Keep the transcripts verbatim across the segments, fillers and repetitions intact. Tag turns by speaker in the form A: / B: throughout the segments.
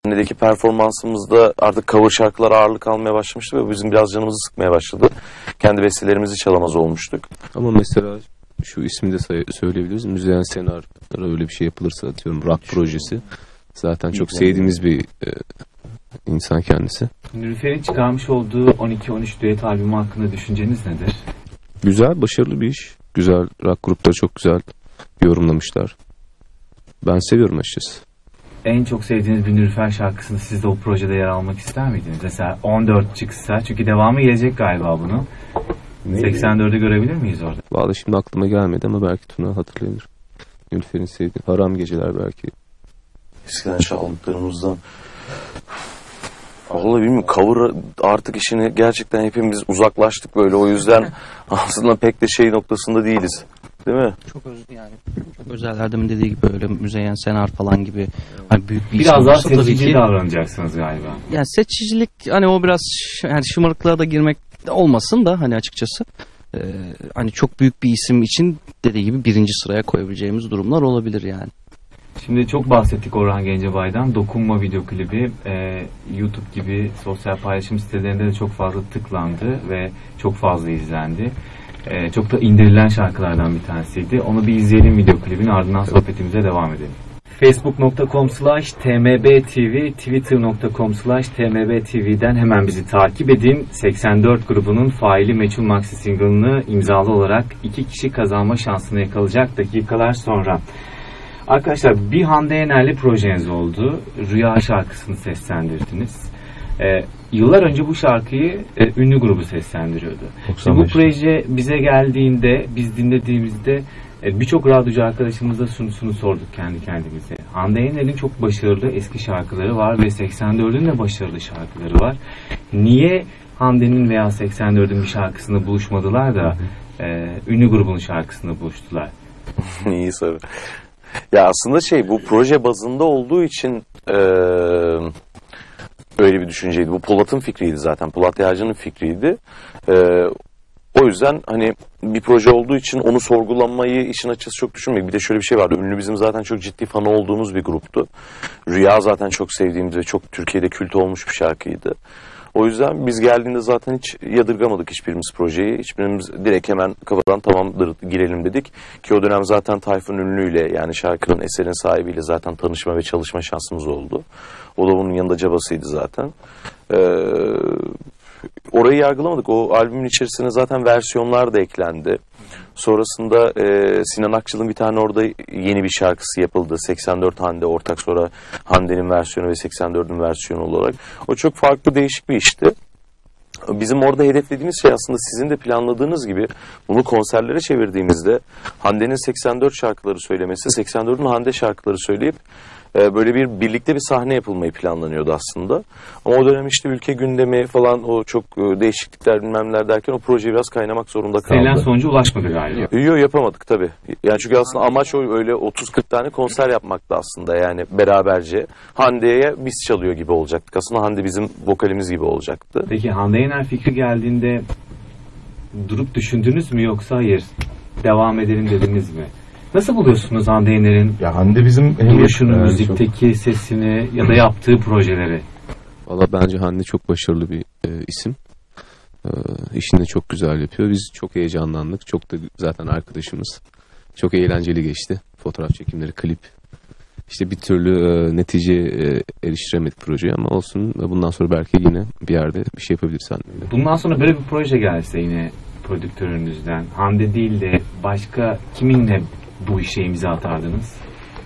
A: Sahnedeki performansımızda artık cover şarkılar ağırlık almaya başlamıştı ve bizim biraz canımızı sıkmaya başladı. Kendi bestelerimizi çalamaz olmuştuk.
B: Ama mesela şu ismi de söyleyebiliriz. Müzeyyen Senar'a öyle bir şey yapılırsa, atıyorum rock projesi. Zaten çok sevdiğimiz bir e, insan kendisi.
C: Nilüfer'in çıkarmış olduğu on iki on üç düet albümü hakkında düşünceniz nedir?
B: Güzel, başarılı bir iş. Güzel, rock grupları çok güzel yorumlamışlar. Ben seviyorum açıkçası.
C: En çok sevdiğiniz bir Nilüfer şarkısını siz de o projede yer almak ister miydiniz? Mesela on dört çıksa, çünkü devamı gelecek galiba bunun. seksen dördü görebilir miyiz orada?
B: Vallahi şimdi aklıma gelmedi ama belki Tuna hatırlayabilir. Nilüfer'in sevdiği Haram Geceler belki.
A: Eskiden çaldıklarımızdan. Vallahi bilmiyorum, cover artık işini gerçekten hepimiz uzaklaştık böyle, o yüzden aslında pek de şey noktasında değiliz. Değil mi?
D: Çok özel yani. Çok özel Erdem'in dediği gibi öyle Müzeyyen Senar falan gibi hani büyük bir
C: biraz daha seçici ki davranacaksınız galiba.
D: Yani seçicilik hani o biraz yani şımarıklığa da girmek olmasın da hani açıkçası e, hani çok büyük bir isim için dediği gibi birinci sıraya koyabileceğimiz durumlar olabilir yani.
C: Şimdi çok bahsettik Orhan Gencebay'dan. Dokunma video klibi e, YouTube gibi sosyal paylaşım sitelerinde de çok fazla tıklandı ve çok fazla izlendi. E, çok da indirilen şarkılardan bir tanesiydi. Onu bir izleyelim video klibini, ardından sohbetimize devam edelim. facebook nokta com slash tmbtv, twitter nokta com slash tmbtv'den hemen bizi takip edin. seksen dört grubunun Faili Meçhul Maxi single'ını imzalı olarak iki kişi kazanma şansını yakalayacak dakikalar sonra. Arkadaşlar, bir Hande Yener'li projeniz oldu. Rüya şarkısını seslendirdiniz. Ee, yıllar önce bu şarkıyı e, ünlü grubu seslendiriyordu. Şimdi bu proje bize geldiğinde, biz dinlediğimizde e, birçok radyocu arkadaşımızla şunu sorduk kendi kendimize. Hande Yener'in çok başarılı eski şarkıları var ve seksen dördün de başarılı şarkıları var. Niye Hande'nin veya seksen dördün bir şarkısını buluşmadılar da e, ünlü grubun şarkısını buluştular?
A: İyi soru. Ya aslında şey, bu proje bazında olduğu için ee, öyle bir düşünceydi. Bu Polat'ın fikriydi zaten. Polat Yağcı'nın fikriydi. Ee, o yüzden hani bir proje olduğu için onu sorgulamayı işin açıkçası çok düşünmedik. Bir de şöyle bir şey vardı. Ünlü bizim zaten çok ciddi fanı olduğumuz bir gruptu. Rüya zaten çok sevdiğimiz ve çok Türkiye'de kült olmuş bir şarkıydı. O yüzden biz geldiğinde zaten hiç yadırgamadık hiçbirimiz projeyi. Hiçbirimiz direkt hemen kafadan tamamdır girelim dedik. Ki o dönem zaten Tayfun Ünlü'yle, yani şarkının eserin sahibiyle zaten tanışma ve çalışma şansımız oldu. O da bunun yanında cabasıydı zaten. Ee, orayı yargılamadık. O albümün içerisine zaten versiyonlar da eklendi. Sonrasında e, Sinan Akçıl'ın bir tane orada yeni bir şarkısı yapıldı. seksen dört Hande ortak, sonra Hande'nin versiyonu ve seksen dördün versiyonu olarak. O çok farklı, değişik bir işti. Bizim orada hedeflediğimiz şey aslında sizin de planladığınız gibi bunu konserlere çevirdiğimizde Hande'nin seksen dört şarkıları söylemesi, seksen dördün Hande şarkıları söyleyip böyle bir birlikte bir sahne yapılmayı planlanıyordu aslında. Ama o dönem işte ülke gündemi falan, o çok değişiklikler bilmemler derken o proje biraz kaynamak zorunda kaldı.
C: Senin sonucu ulaşmadı galiba.
A: Yok, yapamadık tabii. Yani çünkü aslında amaç o, öyle otuz kırk tane konser yapmaktı aslında, yani beraberce. Hande'ye biz çalıyor gibi olacaktık. Aslında Hande bizim vokalimiz gibi olacaktı.
C: Peki Hande Yener fikri geldiğinde durup düşündünüz mü, yoksa hayır devam edelim dediniz mi? Nasıl buluyorsunuz Hande Yener'in
E: ya Hande bizim
C: duruşunu, yani müzikteki çok... sesini ya da yaptığı projeleri?
B: Valla bence Hande çok başarılı bir e, isim. E, işini de çok güzel yapıyor. Biz çok heyecanlandık. Çok da zaten arkadaşımız. Çok eğlenceli geçti. Fotoğraf çekimleri, klip. İşte bir türlü e, neticeye e, eriştiremedik projeyi ama olsun. Bundan sonra belki yine bir yerde bir şey yapabiliriz Hande'yle.
C: Bundan sonra böyle bir proje gelse yine prodüktörünüzden, Hande değil de başka kiminle bu işe imza atardınız?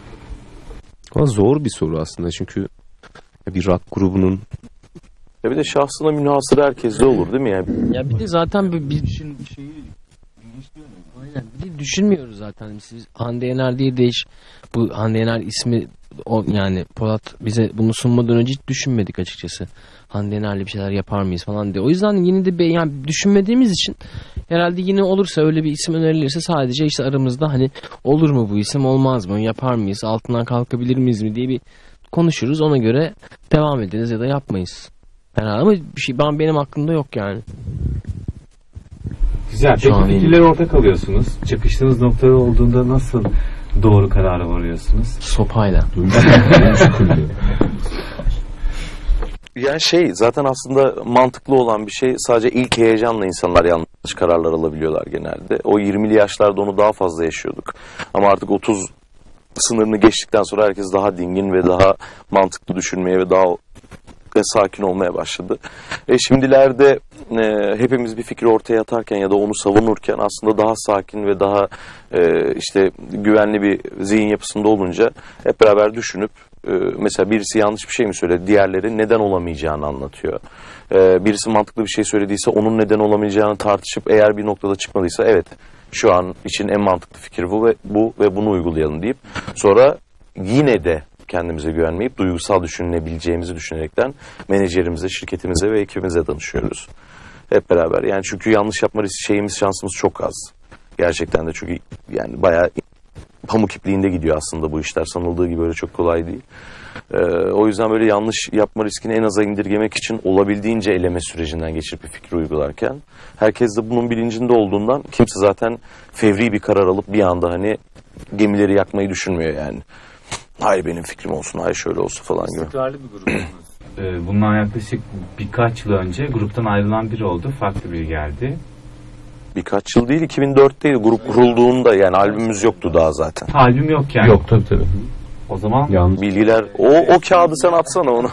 B: Ama zor bir soru aslında, çünkü bir rock grubunun
A: ya bir de şahsına münhasır herkeste olur değil mi yani?
F: Ya bir de zaten bir, bir düşün şeyi aynen bir de düşünmüyoruz zaten biz Hande Yener diye değiş bu Hande Yener ismi o, yani Polat bize bunu sunmadan önce hiç düşünmedik açıkçası. Hande Yener'le bir şeyler yapar mıyız falan diye. O yüzden yine de bir, yani düşünmediğimiz için herhalde yine olursa, öyle bir isim önerilirse sadece işte aramızda hani olur mu bu isim, olmaz mı, yapar mıyız, altından kalkabilir miyiz mi diye bir konuşuruz. Ona göre devam ederiz ya da yapmayız. Herhalde ama bir şey ben benim aklımda yok yani.
C: Güzel. Peki fikirleri ortak alıyorsunuz. Çakıştığınız noktalar olduğunda nasıl doğru karara varıyorsunuz?
F: Sopayla.
A: Yani şey zaten aslında mantıklı olan bir şey, sadece ilk heyecanla insanlar yanlış kararlar alabiliyorlar genelde. O yirmili yaşlarda onu daha fazla yaşıyorduk. Ama artık otuz sınırını geçtikten sonra herkes daha dingin ve daha mantıklı düşünmeye ve daha ve sakin olmaya başladı. E şimdilerde e, hepimiz bir fikri ortaya atarken ya da onu savunurken aslında daha sakin ve daha e, işte güvenli bir zihin yapısında olunca hep beraber düşünüp e, mesela birisi yanlış bir şey mi söyledi, diğerleri neden olamayacağını anlatıyor. E, birisi mantıklı bir şey söylediyse onun neden olamayacağını tartışıp eğer bir noktada çıkmadıysa evet şu an için en mantıklı fikir bu ve bu ve bunu uygulayalım deyip sonra yine de kendimize güvenmeyip duygusal düşünebileceğimizi düşünerekten menajerimize, şirketimize ve ekibimize danışıyoruz. Hep beraber. Yani çünkü yanlış yapma riski şeyimiz, şansımız çok az. Gerçekten de çünkü yani bayağı pamuk ipliğinde gidiyor aslında bu işler. Sanıldığı gibi öyle çok kolay değil. Ee, o yüzden böyle yanlış yapma riskini en aza indirgemek için olabildiğince eleme sürecinden geçirip bir fikri uygularken herkes de bunun bilincinde olduğundan kimse zaten fevri bir karar alıp bir anda hani gemileri yakmayı düşünmüyor yani. Hayır benim fikrim olsun, hayır şöyle olsun falan gibi.
C: İstikrarlı bir grubunuz. Bundan yaklaşık birkaç yıl önce gruptan ayrılan biri oldu. Farklı biri geldi.
A: Birkaç yıl değil, iki bin dörtteydi grup kurulduğunda, yani albümümüz yoktu daha zaten.
C: Albüm yok yani.
B: Yok tabii tabii.
C: O zaman
B: Yanlış.
A: Bilgiler, o o kağıdı sen atsana onu.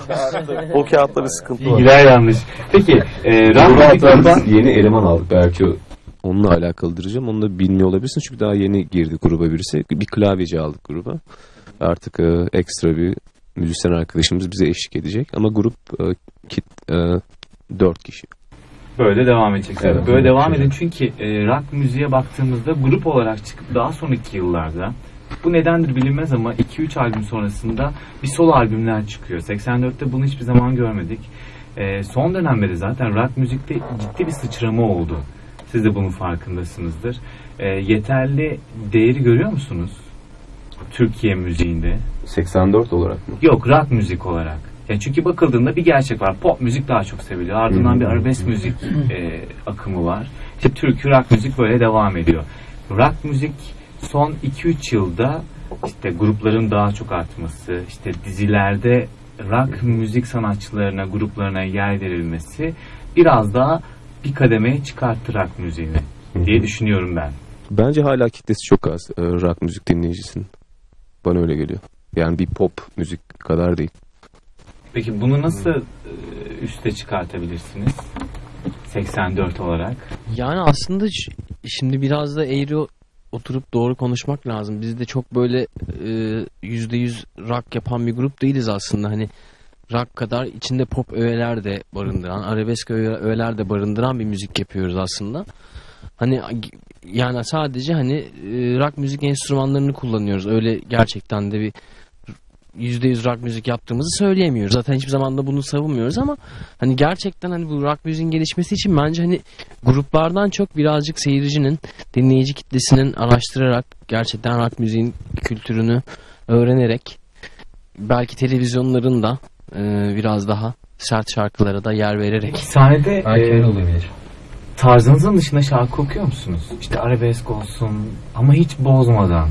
A: O kağıtta bir sıkıntı var.
C: bilgiler yanlış. Peki, e,
B: Rahat yeni eleman aldık belki. Onunla alakalı diyeceğim. Onu da bilmiyor olabilirsin çünkü daha yeni girdi gruba birisi. Bir klavyeci aldık gruba. Artık e, ekstra bir müzisyen arkadaşımız bize eşlik edecek. Ama grup e, kit, e, dört kişi.
C: Böyle devam edecek.
B: Evet,
C: Böyle
B: evet,
C: devam
B: evet.
C: edin çünkü e, rock müziğe baktığımızda grup olarak çıkıp daha sonraki yıllarda bu nedendir bilinmez ama iki üç albüm sonrasında bir solo albümler çıkıyor. seksen dörtte bunu hiçbir zaman görmedik. E, son dönemde zaten rock müzikte ciddi bir sıçrama oldu. Siz de bunun farkındasınızdır. E, yeterli değeri görüyor musunuz? Türkiye müziğinde.
B: seksen dört olarak mı?
C: Yok, rock müzik olarak. Yani çünkü bakıldığında bir gerçek var. Pop müzik daha çok seviliyor. Ardından
B: Hmm.
C: bir arabesk müzik e, akımı var. İşte türkü, rock müzik böyle devam ediyor. Rock müzik son iki üç yılda işte grupların daha çok artması, işte dizilerde rock müzik sanatçılarına, gruplarına yer verilmesi biraz daha bir kademeye çıkarttı rock müziğini diye düşünüyorum ben.
B: Bence hala kitlesi çok az e, rock müzik dinleyicisinin. Bana öyle geliyor. Yani bir pop müzik kadar değil.
C: Peki bunu nasıl e, üste çıkartabilirsiniz? seksen dört olarak.
F: Yani aslında ş- şimdi biraz da eğri oturup doğru konuşmak lazım. Biz de çok böyle e, yüzde yüz rock yapan bir grup değiliz aslında. Hani rock kadar içinde pop öğeler de barındıran, arabesk öğe- öğeler de barındıran bir müzik yapıyoruz aslında. Hani yani sadece hani e, rock müzik enstrümanlarını kullanıyoruz. Öyle gerçekten de bir yüzde yüz rock müzik yaptığımızı söyleyemiyoruz. Zaten hiçbir zaman da bunu savunmuyoruz ama hani gerçekten hani bu rock müziğin gelişmesi için bence hani gruplardan çok birazcık seyircinin, dinleyici kitlesinin araştırarak gerçekten rock müziğin kültürünü öğrenerek belki televizyonların da e, biraz daha sert şarkılara da yer vererek.
C: Sahnede e,
F: olabilir.
C: tarzınızın dışında şarkı okuyor musunuz? İşte arabesk olsun ama hiç bozmadan.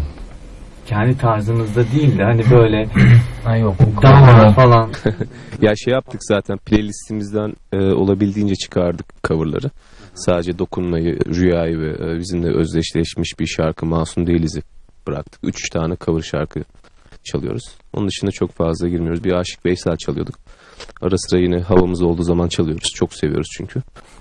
C: Kendi tarzınızda değil de hani böyle
F: Ha yok.
C: damar falan.
B: Ya şey yaptık zaten playlistimizden e, olabildiğince çıkardık coverları. Sadece Dokunmayı, Rüyayı ve e, bizimle özdeşleşmiş bir şarkı Masum Değiliz'i bıraktık. Üç tane cover şarkı çalıyoruz. Onun dışında çok fazla girmiyoruz. Bir Aşık Veysel çalıyorduk. Ara sıra yine havamız olduğu zaman çalıyoruz. Çok seviyoruz çünkü.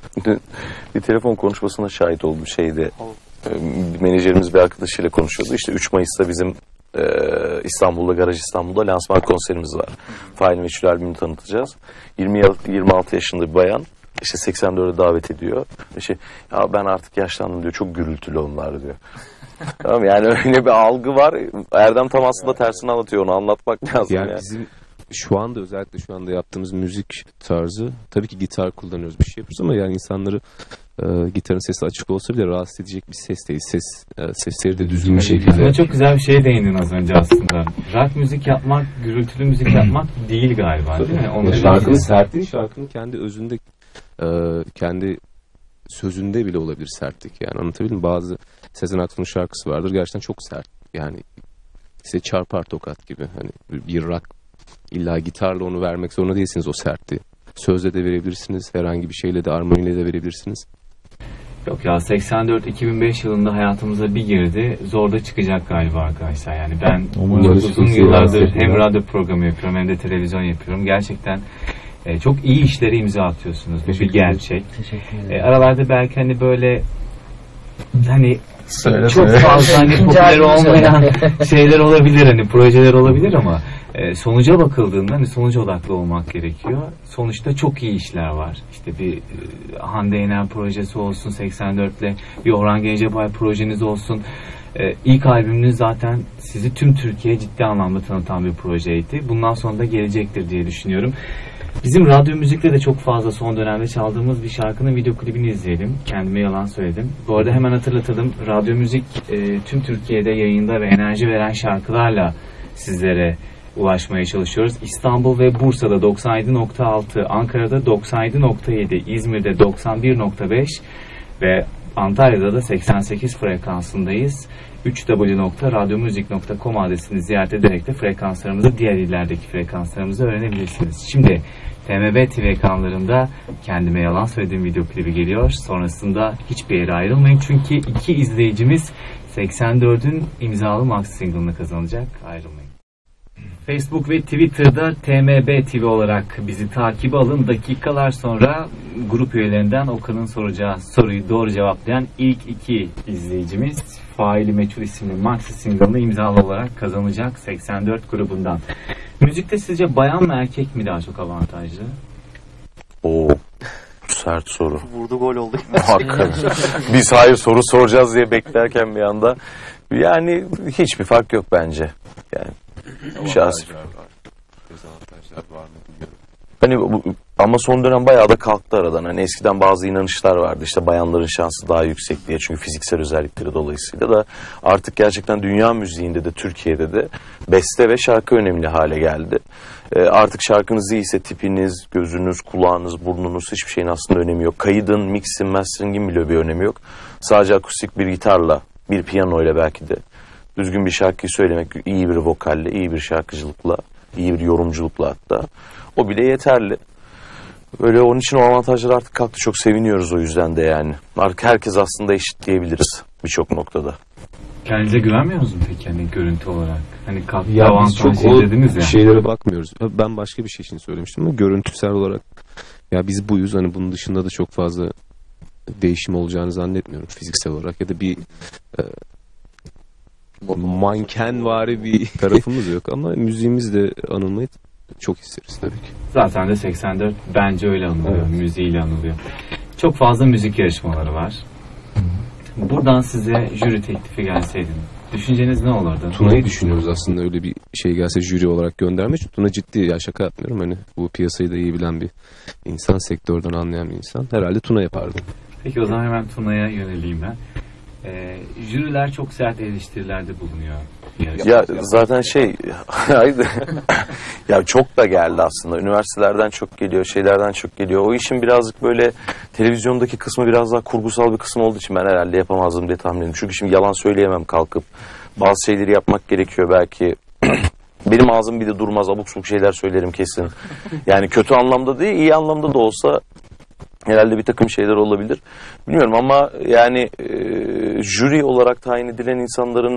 A: Bir telefon konuşmasına şahit oldum şeyde. E, menajerimiz bir arkadaşıyla konuşuyordu. İşte üç Mayıs'ta bizim e, İstanbul'da, Garaj İstanbul'da lansman konserimiz var. Fail Meçhul albümünü tanıtacağız. yirmi yirmi altı yaşında bir bayan işte seksen dörde davet ediyor. İşte, ya ben artık yaşlandım diyor. Çok gürültülü onlar diyor. Tamam, yani öyle bir algı var. Erdem tam aslında tersini anlatıyor. Onu anlatmak lazım.
B: Yani
A: Yani.
B: bizim şu anda özellikle şu anda yaptığımız müzik tarzı tabii ki gitar kullanıyoruz, bir şey yapıyoruz ama yani insanları e, gitarın sesi açık olsa bile rahatsız edecek bir ses değil. Ses e, sesleri de düzgün bir şekilde.
C: Aslında çok güzel bir şeye değindin az önce aslında. Rock müzik yapmak, gürültülü müzik yapmak değil galiba değil mi? Onu
B: Şarkının sertliği şarkının kendi özünde e, kendi sözünde bile olabilir sertlik yani, anlatabildim mi? Bazı Sezen Aksu'nun şarkısı vardır gerçekten çok sert yani size çarpar tokat gibi, hani bir rock illa gitarla onu vermek zorunda değilsiniz o sertliği. sözle de verebilirsiniz. Herhangi bir şeyle de, armoniyle de verebilirsiniz.
C: Yok ya, seksen dört iki bin beş yılında hayatımıza bir girdi. Zor da çıkacak galiba arkadaşlar. Yani ben uzun yıllardır hem radyo programı yapıyorum hem de televizyon yapıyorum. Gerçekten e, çok iyi işlere imza atıyorsunuz. Bu bir gerçek.
F: Teşekkür ederim.
C: E, aralarda belki hani böyle hani
E: Söyle,
C: çok
E: söyle.
C: fazla hani popüler olmayan şeyler olabilir, hani projeler olabilir ama e, sonuca bakıldığında hani sonuca odaklı olmak gerekiyor. Sonuçta çok iyi işler var. İşte bir e, Hande Yener projesi olsun, seksen dörtle bir Orhan Gencebay projeniz olsun. E, ilk albümünüz zaten sizi tüm Türkiye'ye ciddi anlamda tanıtan bir projeydi. Bundan sonra da gelecektir diye düşünüyorum. Bizim radyo müzikte de çok fazla son dönemde çaldığımız bir şarkının video klibini izleyelim. Kendime yalan söyledim. Bu arada hemen hatırlatalım. Radyo müzik e, tüm Türkiye'de yayında ve enerji veren şarkılarla sizlere ulaşmaya çalışıyoruz. İstanbul ve Bursa'da doksan yedi nokta altı, Ankara'da doksan yedi nokta yedi, İzmir'de doksan bir nokta beş ve Antalya'da da seksen sekiz frekansındayız. üç w nokta radyomüzik nokta com adresini ziyaret ederek de frekanslarımızı, diğer illerdeki frekanslarımızı öğrenebilirsiniz. Şimdi T M B T V ekranlarında Kendime Yalan Söylediğim video klibi geliyor. Sonrasında hiçbir yere ayrılmayın çünkü iki izleyicimiz seksen dördün imzalı maxi single'ını kazanacak. Ayrılmayın. Facebook ve Twitter'da T M B T V olarak bizi takip alın. Dakikalar sonra grup üyelerinden Okan'ın soracağı soruyu doğru cevaplayan ilk iki izleyicimiz Faili Meçhul isimli maxi single'ını imzalı olarak kazanacak seksen dört grubundan. Müzikte sizce bayan mı erkek mi daha çok avantajlı?
A: Oo, sert soru.
E: Vurdu gol oldu.
A: Hakikaten. Biz hayır soru soracağız diye beklerken bir anda. Yani hiçbir fark yok bence. Yani şahsi.
B: Dezavantajlar var mı bilmiyorum.
A: Hani bu, ama son dönem bayağı da kalktı aradan. Hani eskiden bazı inanışlar vardı. İşte bayanların şansı daha yüksek diye. Çünkü fiziksel özellikleri dolayısıyla da artık gerçekten dünya müziğinde de Türkiye'de de beste ve şarkı önemli hale geldi. Ee, artık şarkınız iyiyse tipiniz, gözünüz, kulağınız, burnunuz hiçbir şeyin aslında önemi yok. Kaydın, mixin, masteringin bile bir önemi yok. Sadece akustik bir gitarla, bir piyanoyla belki de düzgün bir şarkıyı söylemek, iyi bir vokalle, iyi bir şarkıcılıkla, iyi bir yorumculukla hatta. O bile yeterli. Böyle onun için o avantajlar artık kalktı. Çok seviniyoruz o yüzden de yani. Artık herkes aslında eşit diyebiliriz birçok noktada.
C: Kendinize güvenmiyor musunuz peki hani görüntü olarak? Hani kalktı
B: Ya biz çok
C: avantajlı
B: o
C: dediniz ya.
B: şeylere bakmıyoruz. Ben başka bir şey için söylemiştim ama görüntüsel olarak ya biz buyuz. Hani bunun dışında da çok fazla değişim olacağını zannetmiyorum fiziksel olarak ya da bir e, mankenvari bir tarafımız yok ama müziğimizle anılmayı çok isteriz tabii ki.
C: Zaten de seksen dört bence öyle anılıyor.
B: Evet.
C: Müziğiyle anılıyor. Çok fazla müzik yarışmaları var. Buradan size jüri teklifi gelseydi düşünceniz ne olurdu?
B: Tuna'yı düşünüyoruz aslında öyle bir şey gelse jüri olarak gönderme. Çünkü Tuna ciddi, ya şaka yapmıyorum. Hani bu piyasayı da iyi bilen bir insan, sektörden anlayan bir insan. Herhalde Tuna yapardı.
C: Peki o zaman hemen Tuna'ya yöneleyim ben. Ee, jüriler çok sert eleştirilerde bulunuyor.
A: Ya zaten şey haydi. Ya çok da geldi aslında. Üniversitelerden çok geliyor, şeylerden çok geliyor. O işin birazcık böyle televizyondaki kısmı biraz daha kurgusal bir kısım olduğu için ben herhalde yapamazdım diye tahmin ediyorum. Çünkü şimdi yalan söyleyemem kalkıp. Bazı şeyleri yapmak gerekiyor belki. Benim ağzım bir de durmaz, abuk subuk şeyler söylerim kesin. Yani kötü anlamda değil, iyi anlamda da olsa herhalde bir takım şeyler olabilir. Bilmiyorum ama yani e, jüri olarak tayin edilen insanların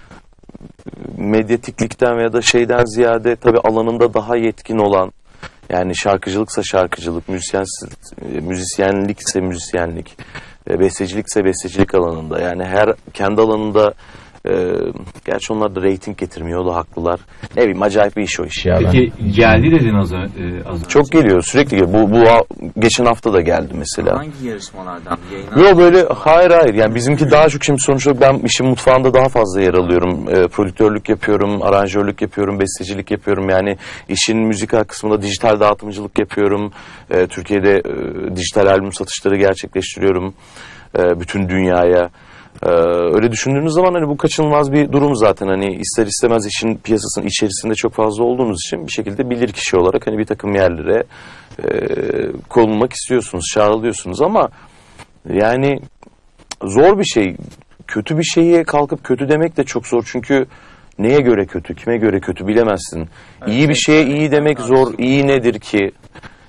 A: medyatiklikten veya da şeyden ziyade tabii alanında daha yetkin olan, yani şarkıcılıksa şarkıcılık, müzisyen, müzisyenlikse müzisyenlik, bestecilikse bestecilik alanında, yani her kendi alanında. Ee, gerçi onlar da reyting getirmiyor, o da haklılar. Ne bileyim, acayip bir iş o iş ya.
C: Peki ben... geldi dedin az, ö- az önce.
A: Çok geliyor, sürekli geliyor. Bu, bu geçen hafta da geldi mesela.
E: Hangi yarışmalardan? Yayına
A: Yok böyle, hayır hayır. Yani bizimki daha çok, şimdi sonuçta ben işin mutfağında daha fazla yer alıyorum. E, prodüktörlük yapıyorum, aranjörlük yapıyorum, bestecilik yapıyorum. Yani işin müzikal kısmında dijital dağıtımcılık yapıyorum. E, Türkiye'de e, dijital albüm satışları gerçekleştiriyorum. E, bütün dünyaya. Ee, öyle düşündüğünüz zaman hani bu kaçınılmaz bir durum zaten. Hani ister istemez işin piyasasının içerisinde çok fazla olduğunuz için bir şekilde bilir kişi olarak hani bir takım yerlere e, konulmak istiyorsunuz, çağrılıyorsunuz ama yani zor bir şey. Kötü bir şeye kalkıp kötü demek de çok zor, çünkü neye göre kötü, kime göre kötü bilemezsin. İyi bir şeye iyi demek zor. İyi nedir ki?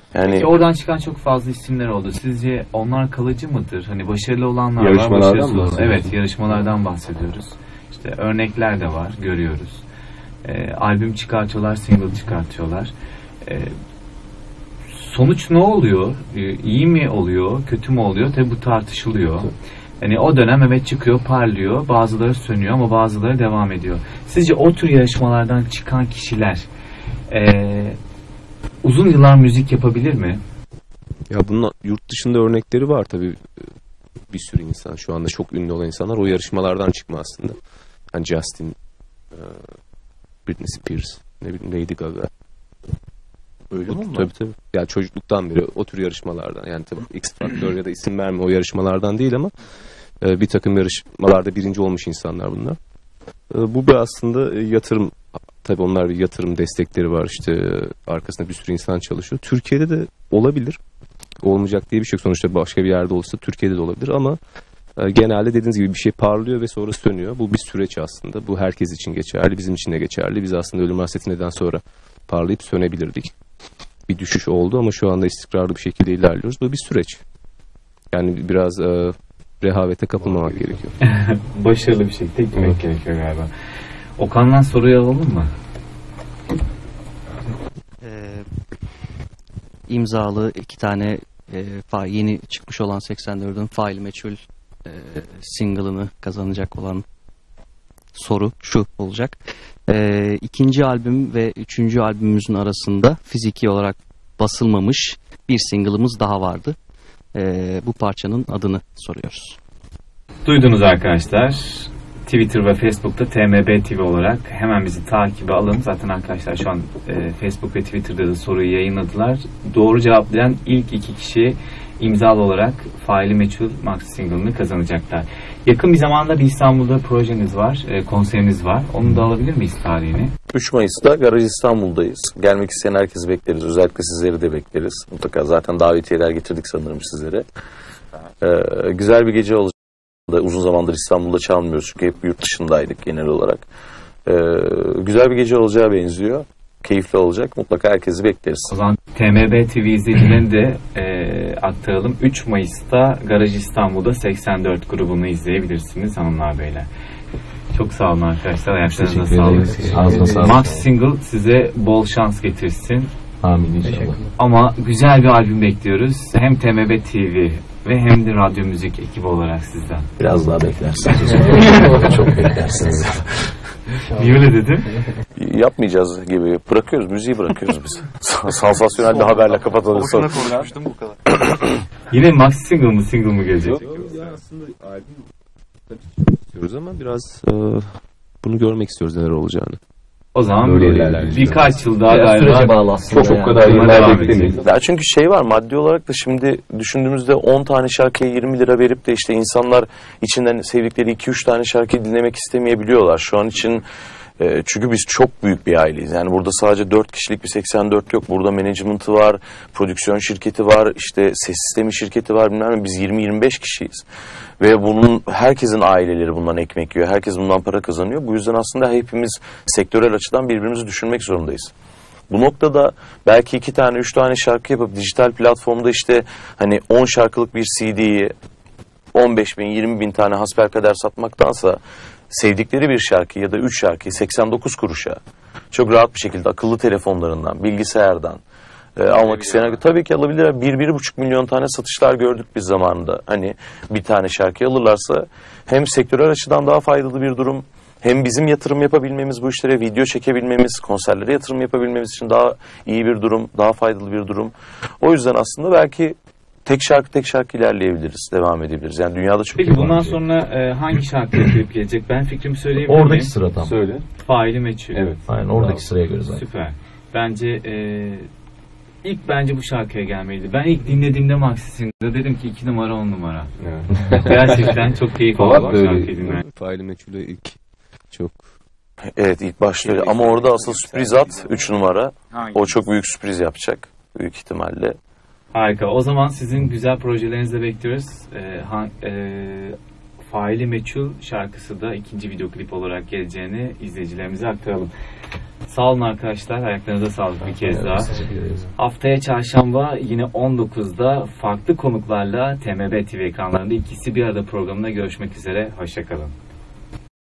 A: Yani
C: Peki oradan çıkan çok fazla isimler oldu. Sizce onlar kalıcı mıdır? Hani başarılı olanlar var,
B: Yarışmalardan
C: başarısız
B: mı
C: olan-
B: bahsediyorsun?
C: Evet, yarışmalardan bahsediyoruz. İşte örnekler de var, görüyoruz. Ee, albüm çıkartıyorlar, single çıkartıyorlar. Ee, sonuç ne oluyor? Ee, iyi mi oluyor, kötü mü oluyor? Tabii bu tartışılıyor. Yani o dönem evet çıkıyor, parlıyor. Bazıları sönüyor ama bazıları devam ediyor. Sizce o tür yarışmalardan çıkan kişiler ee, uzun yıllar müzik yapabilir mi?
B: Ya bunun yurt dışında örnekleri var tabii. Bir sürü insan, şu anda çok ünlü olan insanlar o yarışmalardan çıkma aslında. Yani Justin, e, Britney Spears, ne bileyim Lady Gaga.
A: öyle mi?
B: Tabii tabii. Ya çocukluktan beri o tür yarışmalardan, yani tabii X Factor ya da isim verme o yarışmalardan değil ama e, bir takım yarışmalarda birinci olmuş insanlar bunlar. E, bu bir aslında e, yatırım. Tabii onlar bir yatırım destekleri var, işte e, arkasında bir sürü insan çalışıyor. Türkiye'de de olabilir. Olmayacak diye bir şey yok. Sonuçta başka bir yerde olsa Türkiye'de de olabilir ama e, genelde dediğiniz gibi bir şey parlıyor ve sonra sönüyor. Bu bir süreç aslında. Bu herkes için geçerli, bizim için de geçerli. Biz aslında ölüm hasretinden sonra parlayıp sönebilirdik. Bir düşüş oldu ama şu anda istikrarlı bir şekilde ilerliyoruz. Bu bir süreç. Yani biraz e, rehavete kapılmamak gerekiyor.
C: Başarılı bir şekilde gitmek gerekiyor galiba. Okan'dan soruyu alalım mı?
D: Ee, imzalı iki tane e, fa- yeni çıkmış olan seksen dördün Faili Meçhul e, single'ını kazanacak olan soru şu olacak. E, ikinci albüm ve üçüncü albümümüzün arasında fiziki olarak basılmamış bir single'ımız daha vardı. E, bu parçanın adını soruyoruz.
C: Duydunuz arkadaşlar. Twitter ve Facebook'ta T M B T V olarak hemen bizi takibe alın. Zaten arkadaşlar şu an e, Facebook ve Twitter'da da soruyu yayınladılar. Doğru cevaplayan ilk iki kişi imzalı olarak Faili Meçhul Maxi Single'ını kazanacaklar. Yakın bir zamanda bir İstanbul'da projeniz var, e, konseriniz var. Onu da alabilir miyiz tarihini?
A: üç Mayıs'ta Garaj İstanbul'dayız. Gelmek isteyen herkesi bekleriz. Özellikle sizleri de bekleriz. Mutlaka zaten davetiyeler getirdik sanırım sizlere. Ee, güzel bir gece olacak. Uzun zamandır İstanbul'da çalmıyoruz çünkü hep yurt dışındaydık genel olarak. Ee, güzel bir gece olacağı benziyor. Keyifli olacak. Mutlaka herkesi bekleriz.
C: O zaman T M B T V izleyicilerine de e, aktaralım. üç Mayıs'ta Garaj İstanbul'da seksen dört grubunu izleyebilirsiniz hanımlar beyler. Çok sağ olun arkadaşlar. Ayaklarınıza sağlık.
E: Ağzına sağlık.
C: Max Single size bol şans getirsin.
E: Amin inşallah.
C: Ama güzel bir albüm bekliyoruz. Hem T M B T V ve hem de Radyo Müzik ekibi olarak sizden.
E: Biraz daha beklersiniz. Çok beklersiniz.
C: Niye öyle dedim?
A: Yapmayacağız gibi. Bırakıyoruz. Müziği bırakıyoruz biz. Sansasyonel bir haberle kapatalım.
E: Boşuna konuşmuştum bu kadar.
C: Yine Max Single mı single mı gelecek?
B: Ya aslında albüm tabii çok istiyoruz ama biraz e, bunu görmek istiyoruz neler olacağını.
C: O zaman
B: Böyle
C: böyle
B: ilerler.
C: birkaç yıl daha
E: Biraz sürece
C: galiba
E: bağlı aslında.
B: Çok
E: yani.
B: kadar
C: Buna
B: yıllar
C: devam
B: beklemeyiz.
C: edeceğiz.
A: Ya çünkü şey var, maddi olarak da şimdi düşündüğümüzde on tane şarkıya yirmi lira verip de işte insanlar içinden sevdikleri iki üç tane şarkıyı dinlemek istemeyebiliyorlar. Şu an için e, çünkü biz çok büyük bir aileyiz. Yani burada sadece dört kişilik bir seksen dört yok. Burada management'ı var, prodüksiyon şirketi var, işte ses sistemi şirketi var, bilmem ne. Biz yirmi yirmi beş kişiyiz. Ve bunun herkesin aileleri bundan ekmek yiyor. Herkes bundan para kazanıyor. Bu yüzden aslında hepimiz sektörel açıdan birbirimizi düşünmek zorundayız. Bu noktada belki iki tane, üç tane şarkı yapıp dijital platformda işte hani on şarkılık bir C D'yi on beş bin, yirmi bin tane hasbelkader satmaktansa sevdikleri bir şarkı ya da üç şarkıyı seksen dokuz kuruşa çok rahat bir şekilde akıllı telefonlarından, bilgisayardan e, almak isteyen tabii ki alabilirler. Bir, bir buçuk milyon tane satışlar gördük biz zamanında. Hani bir tane şarkıyı alırlarsa hem sektörel açıdan daha faydalı bir durum, hem bizim yatırım yapabilmemiz, bu işlere video çekebilmemiz, konserlere yatırım yapabilmemiz için daha iyi bir durum, daha faydalı bir durum. O yüzden aslında belki tek şarkı tek şarkı ilerleyebiliriz, devam edebiliriz. Yani dünyada çok
C: Peki bundan sonra e, hangi şarkı klip gelecek? Ben fikrimi söyleyebilir miyim?
E: Oradaki sıra tam.
C: Söyle. Faili Meçhul.
E: Evet. Aynen oradaki sıraya göre zaten.
C: Süper. Bence e, ilk bence bu şarkıya gelmeliydi. Ben ilk dinlediğimde Maxi Single'da dedim ki iki numara on numara.
B: Evet.
C: Gerçekten çok keyif aldım bu şarkıyı dinlerken.
B: Faili Meçhul'e ilk çok
A: Evet, ilk başta öyle. Ama orada asıl sürpriz at üç numara. O çok büyük sürpriz yapacak büyük ihtimalle.
C: Harika. O zaman sizin güzel projelerinizi de bekliyoruz. Ee, ha, e, Faili Meçhul şarkısı da ikinci video klip olarak geleceğini izleyicilerimize aktaralım. Sağ olun arkadaşlar. Ayaklarınıza sağlık bir kez daha. Haftaya çarşamba yine on dokuzda farklı konuklarla T M B T V ekranlarında ikisi bir arada programında görüşmek üzere. Hoşçakalın.